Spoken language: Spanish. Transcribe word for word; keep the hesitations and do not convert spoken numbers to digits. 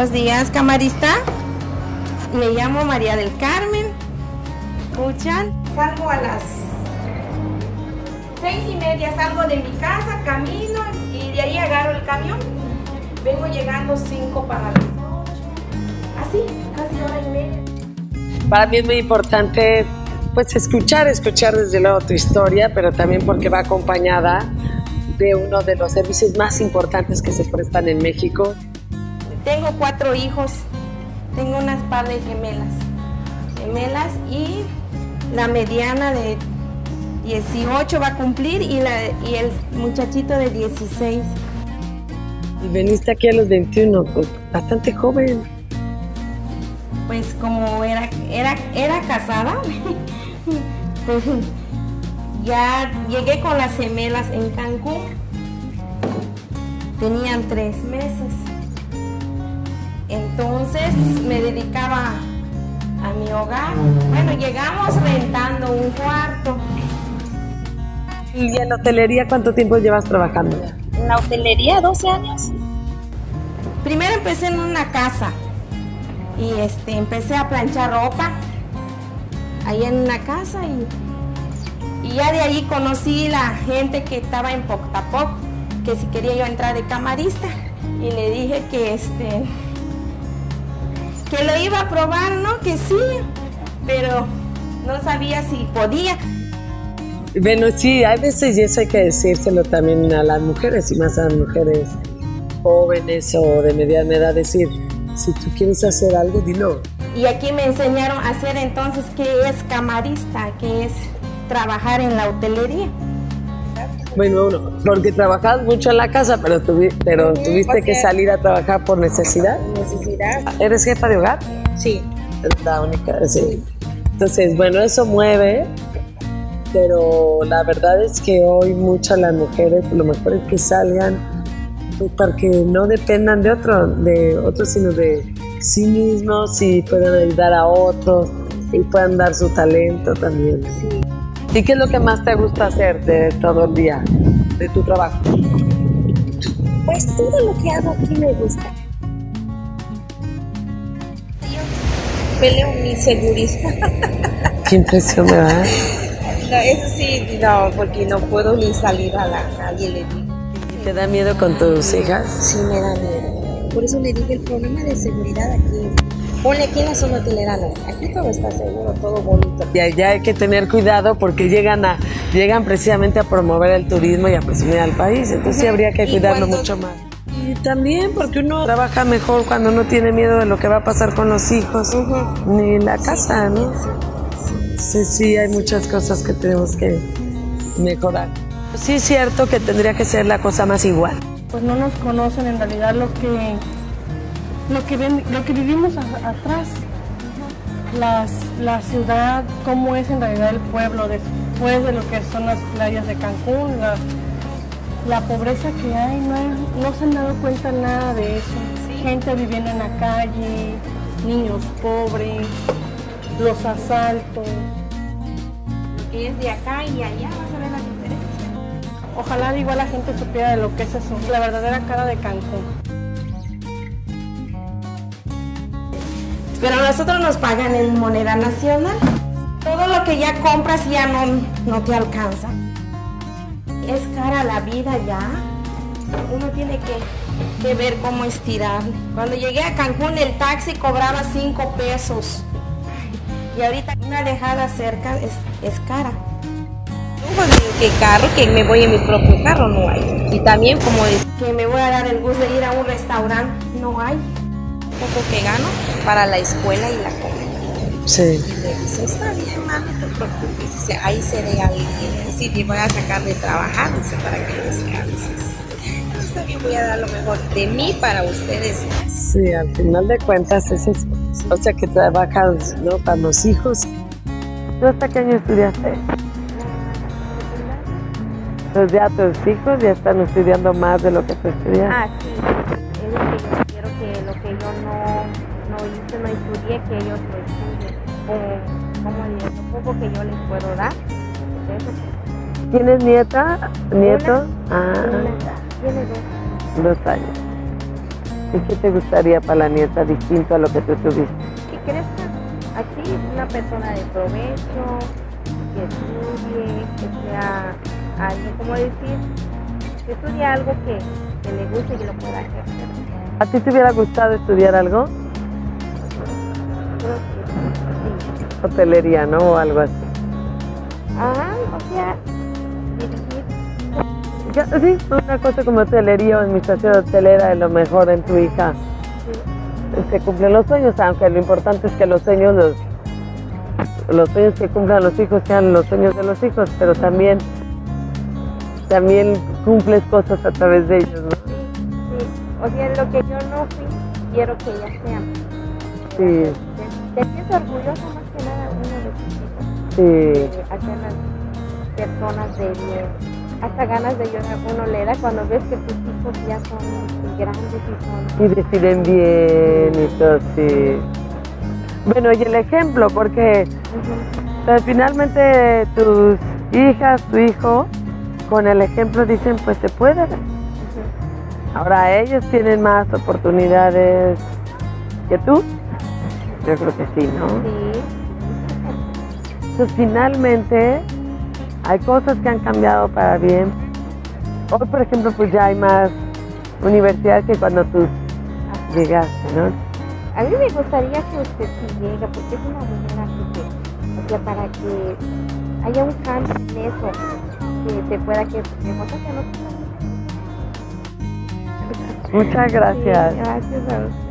Buenos días, camarista. Me llamo María del Carmen. ¿Escuchan? Salgo a las seis y media, salgo de mi casa, camino y de ahí agarro el camión. Vengo llegando cinco para las ocho. Así, casi hora y media. Para mí es muy importante pues escuchar, escuchar desde luego tu historia, pero también porque va acompañada de uno de los servicios más importantes que se prestan en México. Tengo cuatro hijos, tengo unas par de gemelas, gemelas y la mediana de dieciocho va a cumplir y, la, y el muchachito de dieciséis. Y veniste aquí a los veintiuno, pues bastante joven. Pues como era, era, era casada, pues ya llegué con las gemelas en Cancún, tenían tres meses. Entonces me dedicaba a mi hogar. Bueno, llegamos rentando un cuarto. ¿Y en la hotelería cuánto tiempo llevas trabajando? En la hotelería, doce años. Primero empecé en una casa y este, empecé a planchar ropa ahí en una casa y, y ya de ahí conocí la gente que estaba en Poctapoc, que si quería yo entrar de camarista y le dije que este que lo iba a probar, ¿no? Que sí, pero no sabía si podía. Bueno, sí, hay veces, y eso hay que decírselo también a las mujeres, y más a las mujeres jóvenes o de mediana edad, decir, si tú quieres hacer algo, dilo. Y aquí me enseñaron a hacer entonces qué es camarista, qué es trabajar en la hotelería. Bueno, no, porque trabajabas mucho en la casa, pero, tuvi, pero tuviste que salir a trabajar por necesidad. Necesidad. ¿Eres jefa de hogar? Sí. Es la única, sí. Entonces, bueno, eso mueve, pero la verdad es que hoy muchas las mujeres, lo mejor es que salgan pues, para que no dependan de otro, de otros, sino de sí mismos y puedan ayudar a otros y puedan dar su talento también. Sí. ¿Y qué es lo que más te gusta hacer de todo el día, de tu trabajo? Pues todo lo que hago aquí me gusta. Yo peleo mi segurismo. Qué impresión me da. No, eso sí, no, porque no puedo ni salir a la calle, le digo. ¿Te da miedo con tus hijas? Sí, me da miedo. Por eso le dije el problema de seguridad aquí. Ponle aquí en la zona hotelera, no. Aquí todo está seguro, todo bonito. Y allá hay que tener cuidado porque llegan a llegan precisamente a promover el turismo y a presumir al país. Entonces sí habría que cuidarlo cuando... mucho más. Y también porque uno trabaja mejor cuando no tiene miedo de lo que va a pasar con los hijos, uh-huh. ni en la casa, ¿no? Sí, sí, hay muchas cosas que tenemos que mejorar. Sí es cierto que tendría que ser la cosa más igual. Pues no nos conocen en realidad lo que... Lo que, ven, lo que vivimos a, atrás, Las, la ciudad, cómo es en realidad el pueblo después de lo que son las playas de Cancún, la, la pobreza que hay, no, hay, no se han dado cuenta nada de eso. Sí. Gente viviendo en la calle, niños pobres, los asaltos. Lo que es de acá y allá, vas a ver la diferencia. Ojalá igual la gente supiera de lo que es eso, la verdadera cara de Cancún. Pero a nosotros nos pagan en moneda nacional. Todo lo que ya compras ya no, no te alcanza. Es cara la vida ya. Uno tiene que, que ver cómo estirarle. Cuando llegué a Cancún el taxi cobraba cinco pesos. Y ahorita una dejada cerca es, es cara. ¿Qué carro? Que me voy en mi propio carro, no hay. Y también como es... Que me voy a dar el gusto de ir a un restaurante, no hay. Poco que gano para la escuela y la comida. Sí. Y le dice, está bien, ma, no te preocupes. Dice, ahí seré alguien. Sí, te voy a sacar de trabajar, dice, para que les sea. Dice, está bien, voy a dar lo mejor de mí para ustedes. Sí, al final de cuentas es eso. O sea, que trabajas, ¿no? Para los hijos. ¿Tú hasta qué año estudiaste? Pues ya tus hijos ya están estudiando más de lo que tú estudias. Ah, sí. Es lo que yo quiero, que lo que yo no, no hice, no estudié, que ellos lo estudien. Con, como lo poco que yo les puedo dar. Eso. ¿Tienes nieta? ¿Nieto? Una, ah. una, tiene dos. Dos años. ¿Y qué te gustaría para la nieta distinto a lo que tú tuviste? Que crezca así, una persona de provecho, que estudie, que sea alguien, como decir, que estudie algo que, que le guste y que lo pueda hacer. ¿A ti te hubiera gustado estudiar algo? Creo que sí. Hotelería, ¿no? O algo así. Ajá, o sea, dirigir. Ya, sí, una cosa como hotelería o administración hotelera es lo mejor en tu hija. Sí. Se cumplen los sueños, aunque lo importante es que los sueños, los, los sueños que cumplan los hijos sean los sueños de los hijos, pero también, también cumples cosas a través de ellos, ¿no? Sí, o sea, lo que yo no fui, quiero que ellas sean. Sí. Te, te siento orgullosa más que nada uno de tus hijos. Sí. De hacer las personas de bien. Hasta ganas de llorar uno le da cuando ves que tus hijos ya son grandes y son... Y deciden bien y todo, sí. Bueno, y el ejemplo, porque Uh-huh. o sea, finalmente tus hijas, tu hijo, con el ejemplo dicen, pues se puede. Uh-huh. Ahora ellos tienen más oportunidades que tú. Yo creo que sí, ¿no? Sí. Entonces finalmente hay cosas que han cambiado para bien. Hoy, por ejemplo, pues ya hay más universidades que cuando tú llegaste, ¿no? A mí me gustaría que usted sí llegue, porque es una mujer así que, o sea, para que haya un cambio en eso, que se pueda que nosotros que no tenemos. Muchas gracias. Sí, gracias a usted.